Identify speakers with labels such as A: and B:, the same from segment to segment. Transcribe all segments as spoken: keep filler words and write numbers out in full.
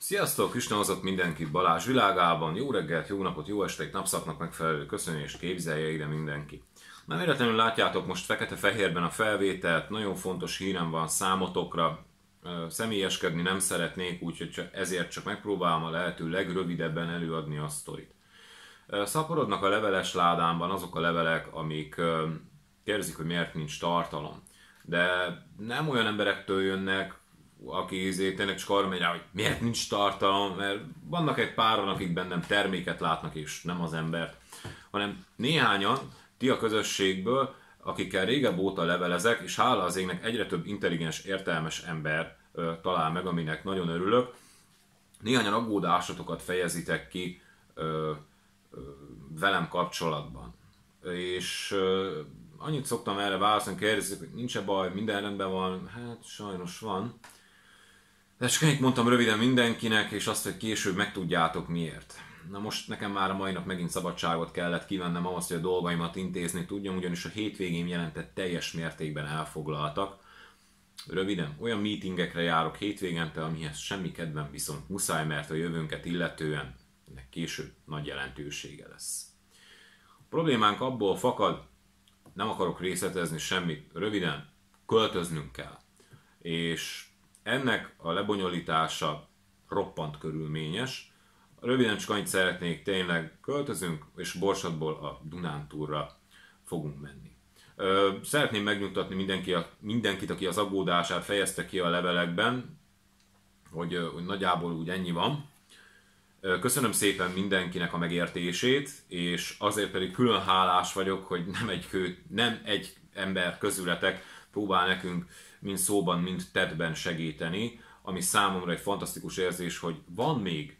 A: Sziasztok! Isten hozott mindenkit Balázs világában. Jó reggelt, jó napot, jó estét, napszaknak megfelelő köszönés képzelje ide mindenki. Nem véletlenül látjátok most fekete-fehérben a felvételt, nagyon fontos hírem van számotokra. Személyeskedni nem szeretnék, úgyhogy ezért csak megpróbálom a lehető legrövidebben előadni a sztorit. Szaporodnak a leveles ládámban azok a levelek, amik kérdezik, hogy miért nincs tartalom. De nem olyan emberektől jönnek, aki tényleg csak arra megy rá, hogy miért nincs tartalom, mert vannak egy páran, akik bennem terméket látnak, és nem az embert, hanem néhányan, ti a közösségből, akikkel régebb óta levelezek, és hála az égnek egyre több intelligens, értelmes ember ö, talál meg, aminek nagyon örülök. Néhányan aggódásotokat fejezitek ki ö, ö, velem kapcsolatban. És ö, annyit szoktam erre válaszolni, kérdezik, hogy nincs-e baj, minden rendben van, hát sajnos van. De csak ennyit mondtam röviden mindenkinek, és azt, hogy később megtudjátok miért. Na most nekem már a mai nap megint szabadságot kellett kivennem ahhoz, hogy a dolgaimat intézni tudjam, ugyanis a hétvégén jelentett teljes mértékben elfoglaltak. Röviden, olyan meetingekre járok hétvégente, amihez semmi kedvem, viszont muszáj, mert a jövőnket illetően ennek később nagy jelentősége lesz. A problémánk abból fakad, nem akarok részletezni semmit, röviden, költöznünk kell. És ennek a lebonyolítása roppant körülményes. Röviden csak annyit szeretnék, tényleg költözünk, és Borsodból a Dunántúlra fogunk menni. Szeretném megnyugtatni mindenki, mindenkit, aki az aggódását fejezte ki a levelekben, hogy, hogy nagyjából úgy ennyi van. Köszönöm szépen mindenkinek a megértését, és azért pedig külön hálás vagyok, hogy nem egy, kő, nem egy ember közületek próbál nekünk mind szóban, mind tettben segíteni, ami számomra egy fantasztikus érzés, hogy van még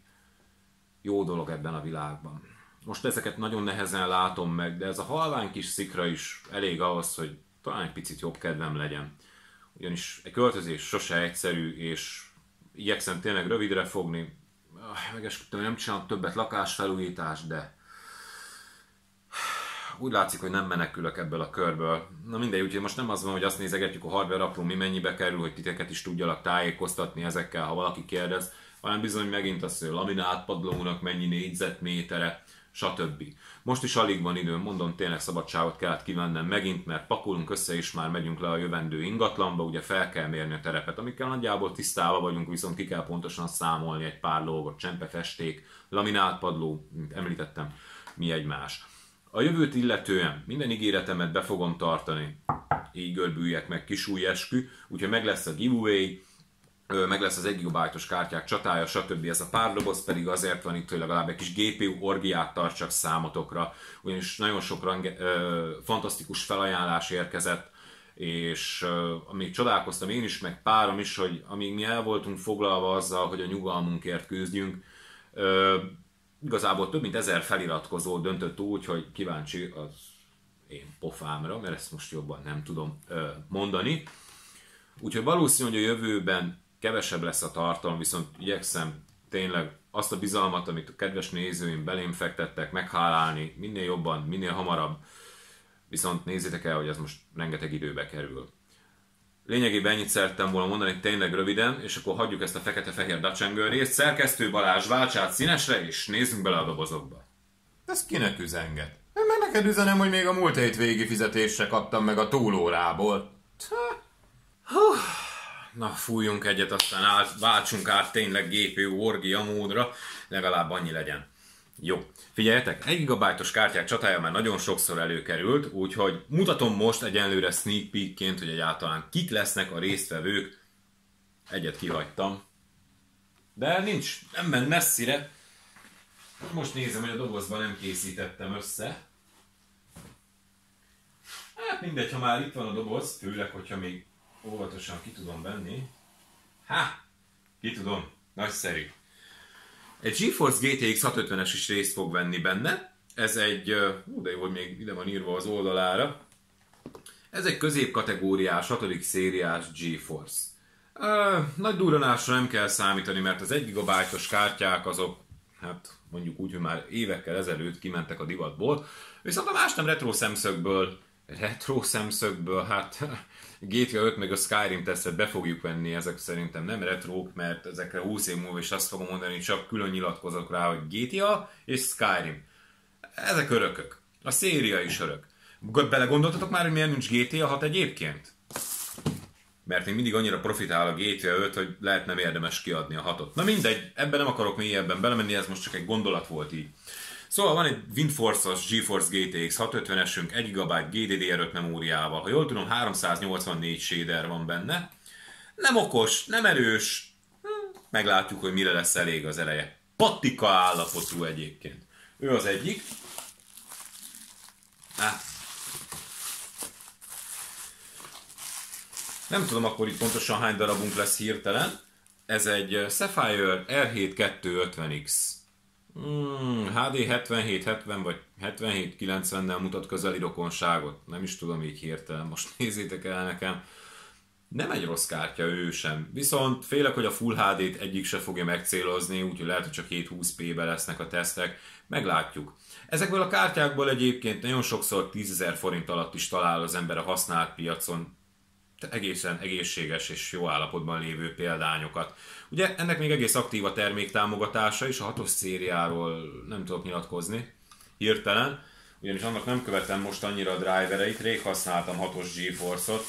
A: jó dolog ebben a világban. Most ezeket nagyon nehezen látom meg, de ez a halvány kis szikra is elég ahhoz, hogy talán egy picit jobb kedvem legyen. Ugyanis egy költözés sose egyszerű, és igyekszem tényleg rövidre fogni. Megesküdtem, hogy nem csinálok többet lakásfelújítást, de úgy látszik, hogy nem menekülök ebből a körből. Na mindegy, úgyhogy most nem az van, hogy azt nézegetjük a hardware apró mi mennyibe kerül, hogy titeket is tudjalak tájékoztatni ezekkel, ha valaki kérdez, hanem bizony megint az, hogy a laminált padlónak mennyi négyzetmétere, stb. Most is alig van időm, mondom, tényleg szabadságot kellett kivennem megint, mert pakolunk össze és már megyünk le a jövendő ingatlanba, ugye fel kell mérni a terepet, amikkel nagyjából tisztában vagyunk, viszont ki kell pontosan számolni egy pár dolgot, csempefesték, laminált padló, mint említettem, mi egymás. A jövőt illetően minden ígéretemet be fogom tartani, így görbüljek meg kisúj eskü, úgyhogy meg lesz a giveaway, meg lesz az egy gigabájtos kártyák csatája, stb. Ez a pár doboz pedig azért van itt, hogy legalább egy kis gé pé u orgiát tartsak számotokra, ugyanis nagyon sok range, ö, fantasztikus felajánlás érkezett, és ö, amíg csodálkoztam én is, meg párom is, hogy amíg mi el voltunk foglalva azzal, hogy a nyugalmunkért küzdjünk, ö, igazából több mint ezer feliratkozó döntött úgy, hogy kíváncsi az én pofámra, mert ezt most jobban nem tudom ö, mondani. Úgyhogy valószínű, hogy a jövőben kevesebb lesz a tartalom, viszont igyekszem tényleg azt a bizalmat, amit a kedves nézőim belém fektettek, meghálálni minél jobban, minél hamarabb. Viszont nézzétek el, hogy ez most rengeteg időbe kerül. Lényegében ennyit szerettem volna mondani tényleg röviden, és akkor hagyjuk ezt a fekete-fehér dacsengő részt. Szerkesztő Balázs, válts át színesre, és nézzünk bele a dobozokba.
B: Ez kinek üzenget? Én meg neked üzenem, hogy még a múlt hét végi fizetésre kaptam meg a túlórából.
A: Na, fújjunk egyet, aztán át, váltsunk át tényleg gé pé u orgia módra, legalább annyi legyen. Jó, figyeljetek, egy gigabájtos kártyák csatája már nagyon sokszor előkerült, úgyhogy mutatom most egyenlőre sneak peekként, hogy egyáltalán kik lesznek a résztvevők. Egyet kihagytam. De nincs, nem ment messzire. Most nézem, hogy a dobozban nem készítettem össze. Hát mindegy, ha már itt van a doboz, főleg, hogyha még óvatosan ki tudom venni. Há! Ki tudom, nagyszerű. Egy GeForce gé té iksz hatszázötvenes is részt fog venni benne. Ez egy, ú, de jó, hogy még ide van írva az oldalára. Ez egy középkategóriás, hatodik szériás GeForce. Uh, nagy durranásra nem kell számítani, mert az egy gigabájtos kártyák azok, hát mondjuk úgy, hogy már évekkel ezelőtt kimentek a divatból. Viszont a más nem retro szemszögből retro szemszögből, hát gé té á öt meg a Skyrim tesztet be fogjuk venni, ezek szerintem nem retrók, mert ezekre húsz év múlva is azt fogom mondani, hogy csak külön nyilatkozok rá, hogy gé té á és Skyrim. Ezek örökök. A széria is örök. Belegondoltatok már, hogy miért nincs gé té á hat egyébként? Mert még mindig annyira profitál a gé té á öt, hogy lehet nem érdemes kiadni a hatot. Na mindegy, ebben nem akarok mélyebben belemenni, ez most csak egy gondolat volt így. Szóval van egy WindForce-os GeForce gé té iksz hatszázötvenesünk egy gigabyte gé dé dé er öt memóriával. Ha jól tudom, háromszáznyolcvannégy shader van benne. Nem okos, nem erős. Hm, meglátjuk, hogy mire lesz elég az ereje. Patika állapotú egyébként. Ő az egyik. Ah. Nem tudom akkor itt pontosan hány darabunk lesz hirtelen. Ez egy Sapphire er hét kétszázötven iksz. Hmm, há dé hetvenhét hetven vagy hetvenhét kilencvennel mutat közeli rokonságot. Nem is tudom így hirtelen, most nézzétek el nekem. Nem egy rossz kártya ő sem. Viszont félek, hogy a Full há dét egyik se fogja megcélozni, úgyhogy lehet, hogy csak hétszázhúsz pé-be lesznek a tesztek. Meglátjuk. Ezekből a kártyákból egyébként nagyon sokszor tízezer forint alatt is talál az ember a használt piacon egészen egészséges és jó állapotban lévő példányokat. Ugye ennek még egész aktív a terméktámogatása, és a hatos szériáról nem tudok nyilatkozni hirtelen, ugyanis annak nem követem most annyira a drivereit, rég használtam hatos GeForce-ot,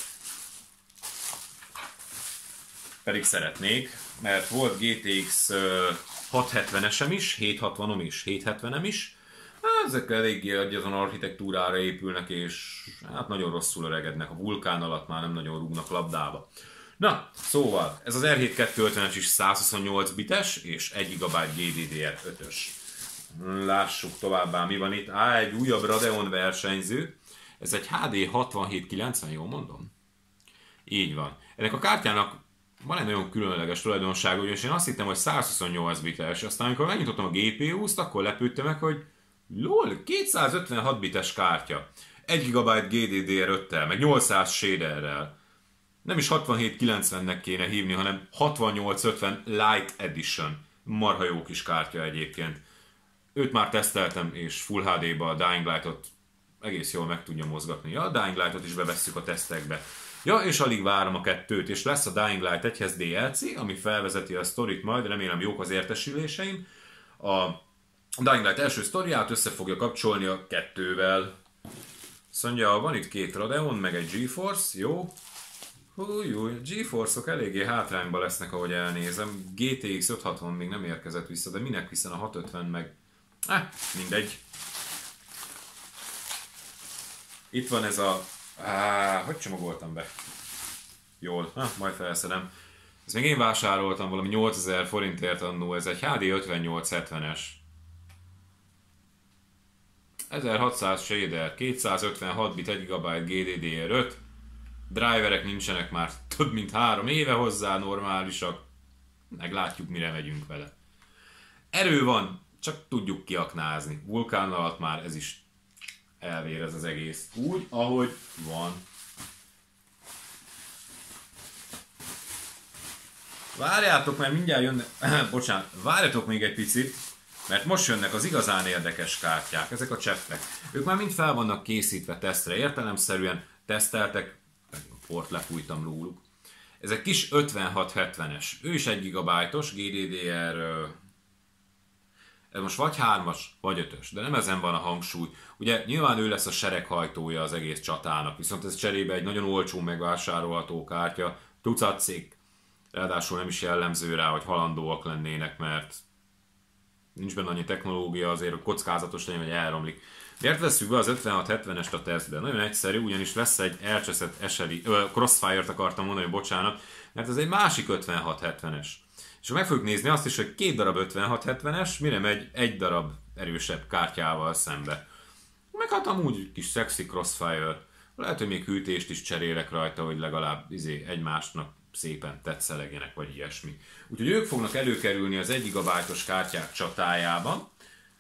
A: pedig szeretnék, mert volt gé té iksz hatszázhetvenesem is, hétszázhatvanom is, hétszázhetvenem is, ezek eléggé azon architektúrára épülnek, és hát nagyon rosszul öregednek. A vulkán alatt már nem nagyon rúgnak labdába. Na, szóval, ez az er hét kétszázötvenes is százhuszonnyolc bites, és egy gigabyte gé dé dé er ötös. Lássuk továbbá, mi van itt. Á, egy újabb Radeon versenyző. Ez egy há dé hatvanhét kilencven, jól mondom? Így van. Ennek a kártyának van egy nagyon különleges tulajdonsága, ugyanis én azt hittem, hogy százhuszonnyolc bites, aztán amikor megnyitottam a gé pé u-t, akkor lepődtem meg, hogy lol, kétszázötvenhat bites kártya. egy gigabyte gé dé dé er öttel, meg nyolcszáz shaderrel. Nem is hatvanhét kilencvennek kéne hívni, hanem hatvannyolc ötven Light Edition. Marha jó kis kártya egyébként. Őt már teszteltem, és Full há dé-ba a Dying Light-ot egész jól meg tudja mozgatni. Ja, a Dying Light-ot is bevesszük a tesztekbe. Ja, és alig várom a kettőt, és lesz a Dying Light egyhez dé el cé, ami felvezeti a sztorit majd, remélem jók az értesüléseim. A Dying Light első sztoriát össze fogja kapcsolni a kettővel. Azt mondja, van itt két Radeon, meg egy GeForce, jó. Hújjúj, a GeForce-ok eléggé hátrányban lesznek, ahogy elnézem. gé té iksz ötszázhatvan még nem érkezett vissza, de minek, hiszen a hatszázötven meg... Eh, mindegy. Itt van ez a... Á, hogy csomagoltam be? Jól, ha, majd felszedem. Ezt még én vásároltam valami nyolcezer forintért annó, ez egy há dé ötvennyolc hetvenes. ezerhatszáz shader, kétszázötvenhat bit, egy gigabyte gé dé dé er öt. Driverek nincsenek már több mint három éve hozzá, normálisak. Meglátjuk, mire megyünk vele. Erő van, csak tudjuk kiaknázni. Vulkán alatt már ez is elvérez az egész. Úgy, ahogy van. Várjátok, mert mindjárt jönnek... Bocsánat, várjatok még egy picit, mert most jönnek az igazán érdekes kártyák, ezek a cseppek. Ők már mind fel vannak készítve tesztre, értelemszerűen teszteltek, a port lefújtam róluk. Ez egy kis ötvenhat hetvenes, ő is egy gigabájtos gé dé dé er, ez most vagy hármas, vagy ötös, de nem ezen van a hangsúly. Ugye nyilván ő lesz a sereghajtója az egész csatának, viszont ez cserébe egy nagyon olcsó megvásárolható kártya, tucat cég, ráadásul nem is jellemző rá, hogy halandóak lennének, mert nincs benne annyi technológia, azért kockázatos legyen, hogy elromlik. Miért vesszük be az ötvenhat hetvenest a tesztbe? Nagyon egyszerű, ugyanis lesz egy elcseszett eseli, ö, Crossfire-t akartam mondani, hogy bocsánat, mert ez egy másik ötvenhat hetvenes. És meg fogjuk nézni azt is, hogy két darab ötvenhat hetvenes mire megy egy darab erősebb kártyával szembe. Meg hát amúgy kis szexi Crossfire. Lehet, hogy még hűtést is cserélek rajta, hogy legalább izé, egymásnak szépen tetszelegjenek, vagy ilyesmi. Úgyhogy ők fognak előkerülni az egy gigabájtos kártyák csatájában.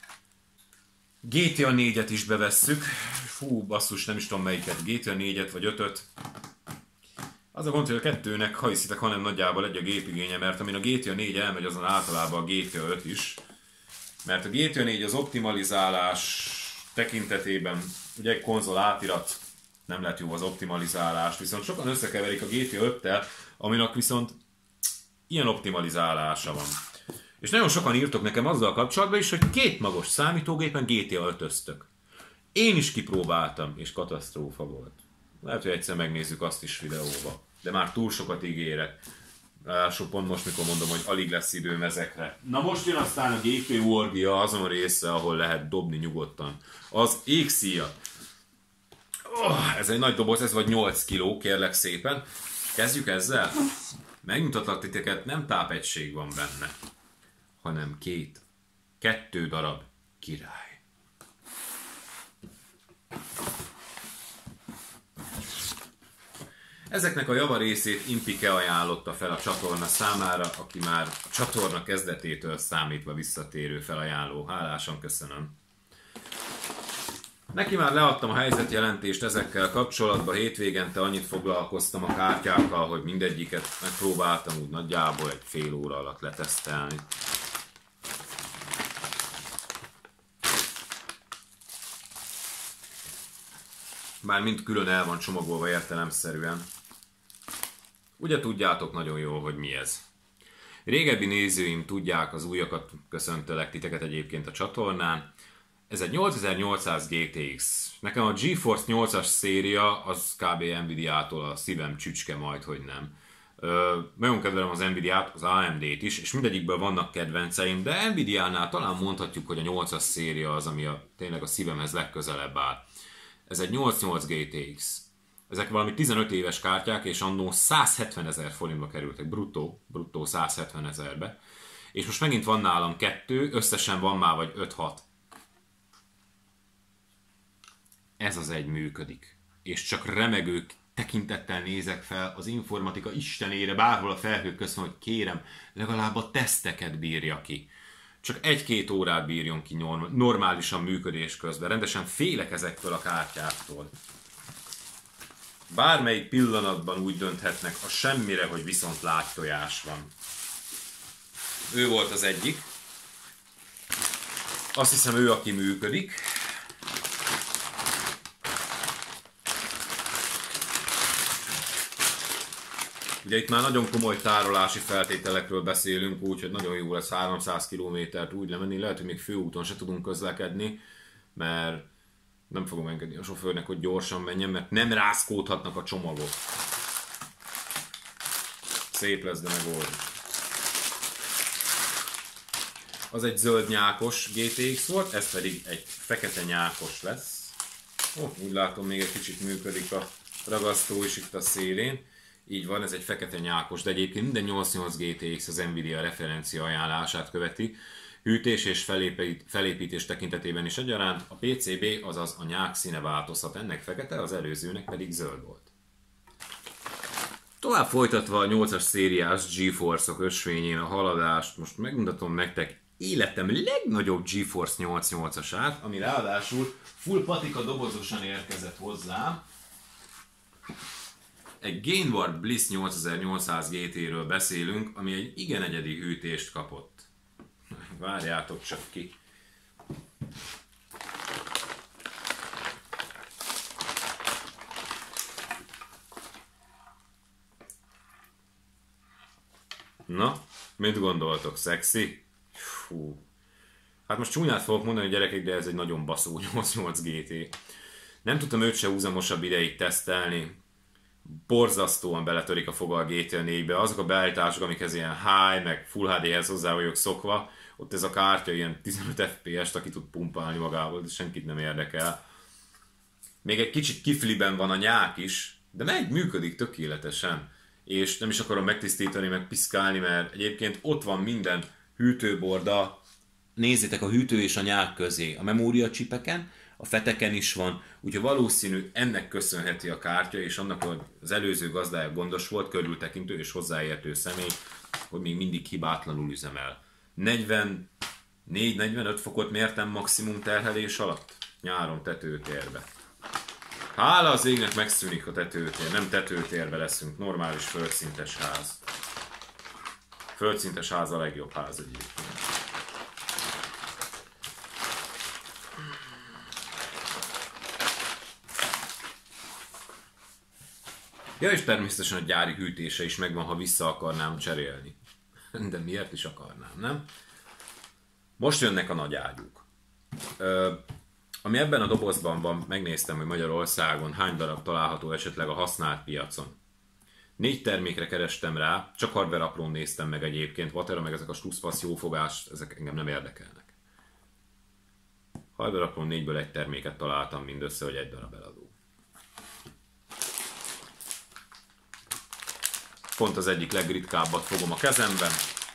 A: gé té á négyet is bevesszük. Fú, basszus, nem is tudom melyiket. gé té á négyet vagy ötöt. Az a gond, hogy a kettőnek, ha hiszitek, hanem nagyjából egy a gépigénye, mert amin a gé té á négy elmegy, azon általában a gé té á öt is. Mert a gé té á négy az optimalizálás tekintetében, ugye egy konzol átirat, nem lett jó az optimalizálás, viszont sokan összekeverik a gé té á öttel, aminek viszont ilyen optimalizálása van. És nagyon sokan írtok nekem azzal kapcsolatban is, hogy két magos számítógépen gé té á ötöztök. Én is kipróbáltam, és katasztrófa volt. Lehet, hogy egyszer megnézzük azt is videóba, de már túl sokat ígérek. Lássuk pont most, mikor mondom, hogy alig lesz időm ezekre. Na most jön aztán a gé pé u orgia azon része, ahol lehet dobni nyugodtan. Az Xia. Oh, ez egy nagy doboz, ez vagy nyolc kiló, kérlek szépen. Kezdjük ezzel. Megmutatlak titeket, nem tápegység van benne, hanem két, kettő darab király. Ezeknek a javarészét Impike ajánlotta fel a csatorna számára, aki már a csatorna kezdetétől számítva visszatérő felajánló. Hálásan köszönöm. Neki már leadtam a helyzetjelentést ezekkel kapcsolatban, hétvégente annyit foglalkoztam a kártyákkal, hogy mindegyiket megpróbáltam úgy nagyjából egy fél óra alatt letesztelni. Bár mind külön el van csomagolva értelemszerűen. Ugye tudjátok nagyon jól, hogy mi ez. Régebbi nézőim tudják, az újakat köszöntelek titeket egyébként a csatornán. Ez egy nyolcezer-nyolcszáz gé té iksz. Nekem a GeForce nyolcas széria az kb. Nvidia-tól a szívem csücske, majd hogy nem. Ö, nagyon kedvelem az Nvidia-t, az á em dét is, és mindegyikből vannak kedvenceim, de Nvidia-nál talán mondhatjuk, hogy a nyolcas széria az, ami a, tényleg a szívemhez legközelebb áll. Ez egy nyolcvannyolc gé té iksz. Ezek valami tizenöt éves kártyák, és annó százhetvenezer forintba kerültek, bruttó, bruttó százhetvenezerbe. És most megint van nálam kettő, összesen van már vagy öt-hat. Ez az egy működik. És csak remegő tekintettel nézek fel az informatika istenére, bárhol a felhők közt van, hogy kérem, legalább a teszteket bírja ki. Csak egy-két órát bírjon ki normálisan működés közben. Rendesen félek ezektől a kártyáktól. Bármelyik pillanatban úgy dönthetnek a semmire, hogy viszont lágytojás van. Ő volt az egyik. Azt hiszem ő, aki működik. Ugye itt már nagyon komoly tárolási feltételekről beszélünk, úgyhogy nagyon jó lesz háromszáz kilométert úgy lemenni. Lehet, hogy még főúton se tudunk közlekedni, mert nem fogom engedni a sofőrnek, hogy gyorsan menjen, mert nem rázkódhatnak a csomagok. Szép lesz, de megold. Az egy zöld nyákos gé té iksz volt, ez pedig egy fekete nyákos lesz. Ó, úgy látom, még egy kicsit működik a ragasztó is itt a szélén. Így van, ez egy fekete nyákos, de egyébként minden nyolcvannyolc gé té iksz az Nvidia referencia ajánlását követi. Hűtés és felépít, felépítés tekintetében is egyaránt. A pé cé bé, azaz a nyák színe változhat, ennek fekete, az előzőnek pedig zöld volt. Tovább folytatva a nyolcas szériás GeForce-ok ösvényén a haladást, most megmutatom nektek életem legnagyobb GeForce nyolcvannyolcasát, ami ráadásul full patika dobozosan érkezett hozzám. Egy Gainward Bliss nyolcezer-nyolcszáz gé té-ről beszélünk, ami egy igen egyedi hűtést kapott. Várjátok csak ki. Na, mit gondoltok? Szexi? Fú. Hát most csúnyát fogok mondani, gyerekek, de ez egy nagyon baszó nyolcvannyolc gé té. Nem tudtam őt se húzamosabb ideig tesztelni. Borzasztóan beletörik a foga a gé té á négybe. Azok a beállítások, amikhez ilyen high, meg full há dé-hez hozzá vagyok szokva, ott ez a kártya ilyen tizenöt ef pé es-t, aki tud pumpálni magával, de senkit nem érdekel. Még egy kicsit kifliben van a nyák is, de megy, működik tökéletesen. És nem is akarom megtisztítani, meg piszkálni, mert egyébként ott van minden hűtőborda. Nézzétek a hűtő és a nyák közé. A memóriacsipeken, a feteken is van, úgyhogy valószínű ennek köszönheti a kártya, és annak, hogy az előző gazdája gondos volt, körültekintő és hozzáértő személy, hogy még mindig hibátlanul üzemel. negyvennégy-negyvenöt fokot mértem maximum terhelés alatt nyáron tetőtérbe. Hála az égnek megszűnik a tetőtér, nem tetőtérbe leszünk, normális földszintes ház. Földszintes ház a legjobb ház egyébként. Ja, és természetesen a gyári hűtése is megvan, ha vissza akarnám cserélni. De miért is akarnám, nem? Most jönnek a nagy ágyúk. Ö, ami ebben a dobozban van, megnéztem, hogy Magyarországon hány darab található esetleg a használt piacon. Négy termékre kerestem rá, csak hardware aprón néztem meg egyébként, Vatera meg ezek a slusszfasz jófogás, ezek engem nem érdekelnek. Hardware aprón négyből egy terméket találtam mindössze, hogy egy darab eladó. Pont az egyik legritkábbat fogom a kezemben.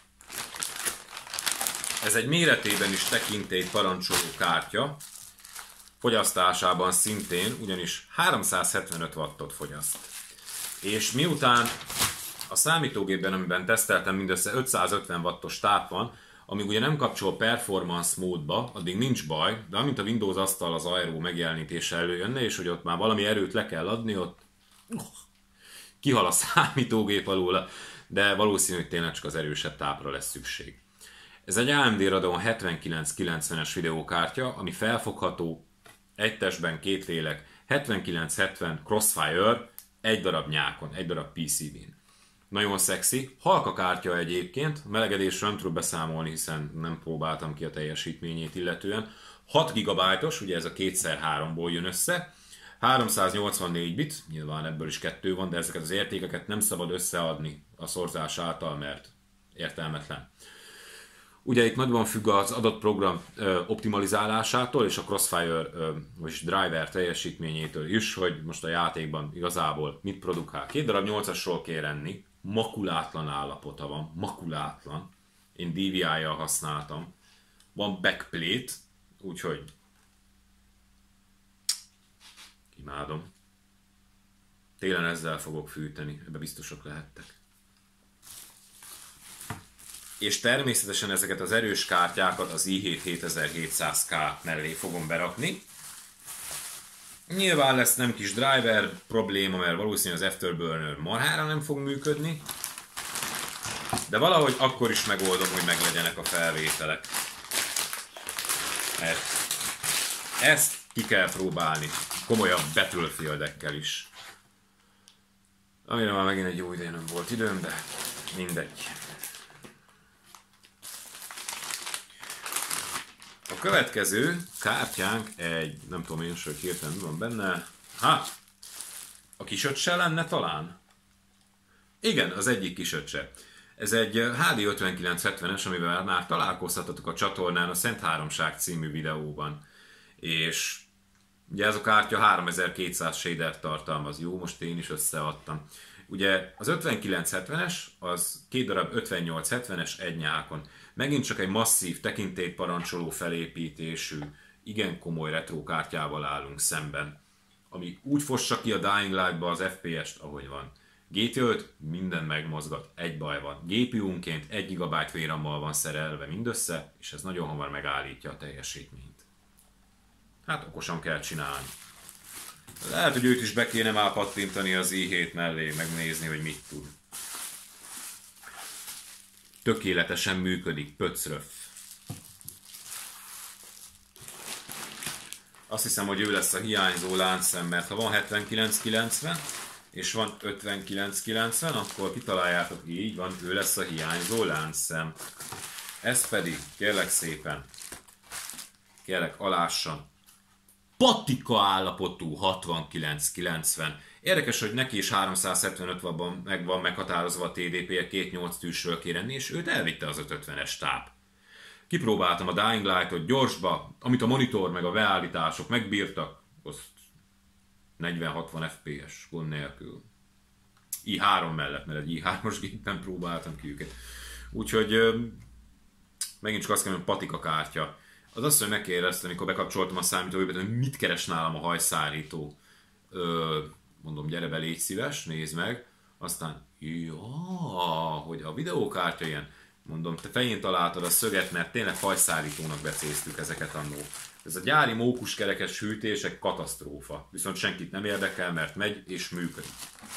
A: Ez egy méretében is tekintélyt parancsoló kártya, fogyasztásában szintén, ugyanis háromszázhetvenöt wattot fogyaszt. És miután a számítógépben, amiben teszteltem, mindössze ötszázötven wattos táp van, amíg ugye nem kapcsol performance módba, addig nincs baj, de amint a Windows asztal az Aero megjelenítése előjönne, és hogy ott már valami erőt le kell adni, ott kihal a számítógép alól, de valószínű, hogy tényleg csak az erősebb tápra lesz szükség. Ez egy á em dé Radeon hetvenkilenc kilencvenes videókártya, ami felfogható, egy testben két lélek, hetvenkilenc hetven Crossfire, egy darab nyákon, egy darab pé cé bén. Nagyon szexi, halka kártya egyébként, a melegedésről nem tudok beszámolni, hiszen nem próbáltam ki a teljesítményét illetően. hat gigabájtos, ugye ez a kétszer háromból jön össze, háromszáznyolcvannégy bit, nyilván ebből is kettő van, de ezeket az értékeket nem szabad összeadni a szorzás által, mert értelmetlen. Ugye itt nagyban függ az adott program ö, optimalizálásától és a Crossfire ö, vagyis driver teljesítményétől is, hogy most a játékban igazából mit produkál. Két darab nyolcasról kell enni, makulátlan állapota van, makulátlan. Én dé vé í-jal használtam. Van backplate, úgyhogy imádom. Télen ezzel fogok fűteni, ebbe biztosok lehettek. És természetesen ezeket az erős kártyákat az i hét hétezer-hétszáz ká mellé fogom berakni. Nyilván lesz nem kis driver probléma, mert valószínűleg az Afterburner marhára nem fog működni. De valahogy akkor is megoldom, hogy meglegyenek a felvételek. Mert ezt ki kell próbálni komolyabb Battlefield-ekkel is. Amire már megint egy jó ideje nem volt időm, de mindegy. A következő kártyánk egy, nem tudom én sem, hogy hirtelen mi van benne. Ha! A kisöccse lenne talán? Igen, az egyik kisöccse. Ez egy há dé ötvenkilenc hetvenes, amivel már találkozhatatok a csatornán a Szent Háromság című videóban. És ugye ez a kártya háromezer-kétszáz shader tartalmaz. Jó, most én is összeadtam. Ugye az ötvenkilenc hetvenes az két darab ötvennyolc hetvenes egy nyákon. Megint csak egy masszív tekintélyt parancsoló felépítésű, igen komoly retro kártyával állunk szemben, ami úgy fossa ki a Dying Light-ba az ef pé est, ahogy van. gé té öt minden megmozgat, egy baj van. gé pé u-nként egy gigabyte vé RAM-mal van szerelve mindössze, és ez nagyon hamar megállítja a teljesítményt. Hát okosan kell csinálni. Lehet, hogy őt is be kéne már pattintani az i hét mellé, megnézni, hogy mit tud. Tökéletesen működik, pöcröf. Azt hiszem, hogy ő lesz a hiányzó láncszem, mert ha van hetvenkilenc kilencven és van ötvenkilenc kilencven, akkor kitaláljátok, így van, ő lesz a hiányzó láncszem. Ez pedig, kérlek szépen, kérlek alássam, patika állapotú hatvankilenc kilencven. Érdekes, hogy neki is háromszázhetvenöt wattban meg van meghatározva a té dé pé, két nyolc tűsről kér enni, és őt elvitte az ötvenötvenes táp. Kipróbáltam a Dying Light-ot gyorsba, amit a monitor meg a beállítások megbírtak, azt negyven-hatvan ef pé es gond nélkül. i három mellett, mert egy i hármas gépen próbáltam ki őket. Úgyhogy megint csak azt kell, hogy patika kártya. Az azt, hogy megkérdeztem, amikor bekapcsoltam a számítógépet, hogy mit keres nálam a hajszárító. Ö, mondom, gyere be, légy szíves, nézd meg. Aztán, ja, hogy a videókártya ilyen. Mondom, te fején találtad a szöget, mert tényleg hajszárítónak becéztük ezeket annó. Ez a gyári mókuskerekes hűtések katasztrófa. Viszont senkit nem érdekel, mert megy és működik.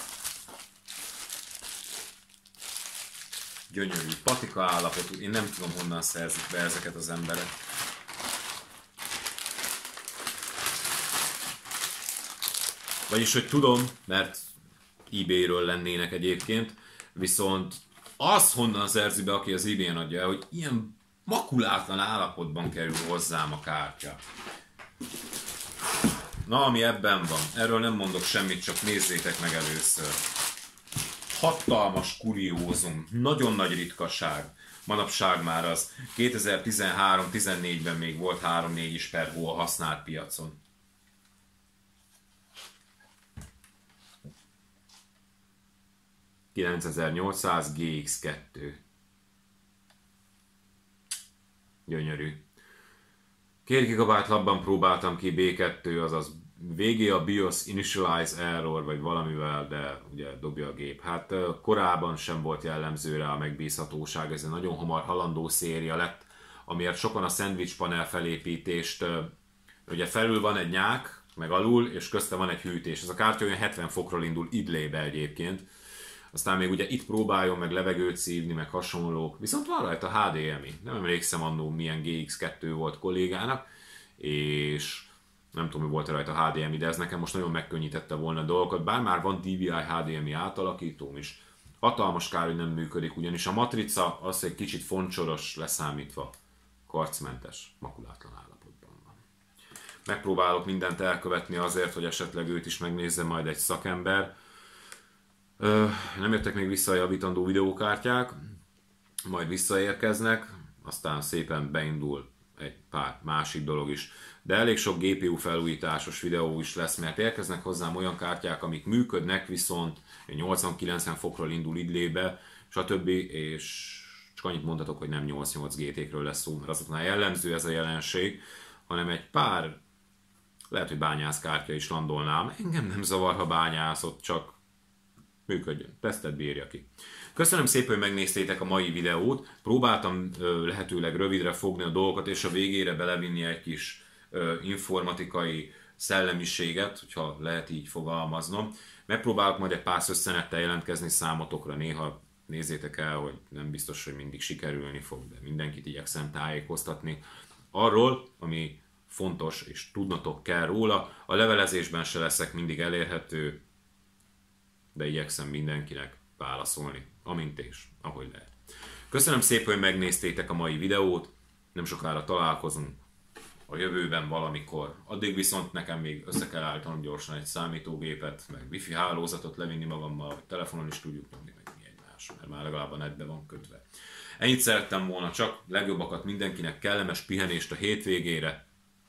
A: Gyönyörű, patika állapotú. Én nem tudom, honnan szerzik be ezeket az emberek. Vagyis, hogy tudom, mert eBay-ről lennének egyébként, viszont az honnan szerzi be, aki az eBay-en adja el, hogy ilyen makulátlan állapotban kerül hozzám a kártya. Na, ami ebben van, erről nem mondok semmit, csak nézzétek meg először. Hatalmas kuriózum, nagyon nagy ritkaság. Manapság már az kétezer-tizenhárom tizennégyben még volt három-négy is per hó a használt piacon. kilencezer-nyolcszáz G X kettő. Gyönyörű. Két gigabájt labban próbáltam ki B kettő, azaz végé a BIOS Initialize Error, vagy valamivel, de ugye dobja a gép. Hát korábban sem volt jellemző rá a megbízhatóság, ez egy nagyon hamar halandó széria lett, amiért sokan a szendvics panel felépítést, ugye felül van egy nyák, meg alul, és közte van egy hűtés. Ez a kártya olyan hetven fokról indul idlébe egyébként. Aztán még ugye itt próbáljon meg levegőt szívni, meg hasonlók. Viszont van rajta H D M I. Nem emlékszem annó milyen G X kettő volt kollégának, és nem tudom, mi volt rajta H D M I, de ez nekem most nagyon megkönnyítette volna a dolgokat. Bár már van D V I H D M I átalakítóm is. Hatalmas kár, hogy nem működik, ugyanis a matrica az egy kicsit foncsoros leszámítva. Karcmentes, makulátlan állapotban van. Megpróbálok mindent elkövetni azért, hogy esetleg őt is megnézze majd egy szakember. Ö, nem jöttek még vissza a javítandó videókártyák, majd visszaérkeznek, aztán szépen beindul egy pár másik dolog is. De elég sok G P U felújításos videó is lesz, mert érkeznek hozzám olyan kártyák, amik működnek, viszont nyolcvan-kilencven fokról indul idlébe, stb. És csak annyit mondhatok, hogy nem nyolcvannyolc G T-kről lesz szó, mert azoknál jellemző ez a jelenség, hanem egy pár, lehet, hogy bányászkártya is landolnám. Engem nem zavar, ha bányászott, csak működjön, tesztet bírja ki. Köszönöm szépen, hogy megnéztétek a mai videót. Próbáltam ö, lehetőleg rövidre fogni a dolgokat, és a végére belevinni egy kis ö, informatikai szellemiséget, hogyha lehet így fogalmaznom. Megpróbálok majd egy pár szösszenettel jelentkezni számotokra, néha nézzétek el, hogy nem biztos, hogy mindig sikerülni fog, de mindenkit igyekszem tájékoztatni arról, ami fontos, és tudnatok kell róla. A levelezésben se leszek mindig elérhető, de igyekszem mindenkinek válaszolni, amint és ahogy lehet. Köszönöm szépen, hogy megnéztétek a mai videót, nem sokára találkozunk a jövőben valamikor. Addig viszont nekem még össze kell állítanom gyorsan egy számítógépet, meg wifi hálózatot levinni magammal, hogy telefonon is tudjuk nyomni, meg mi egymás, mert már legalább a netbe van kötve. Ennyit szerettem volna, csak legjobbakat mindenkinek, kellemes pihenést a hétvégére.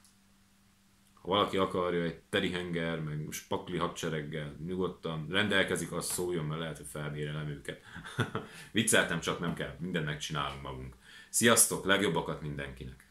A: Ha valaki akarja egy terihenger, meg spakli hadsereggel nyugodtan rendelkezik, az szóljon, mert lehet, hogy felbérelem őket. Vicceltem, csak nem kell, mindent megcsinálunk magunk. Sziasztok, legjobbakat mindenkinek!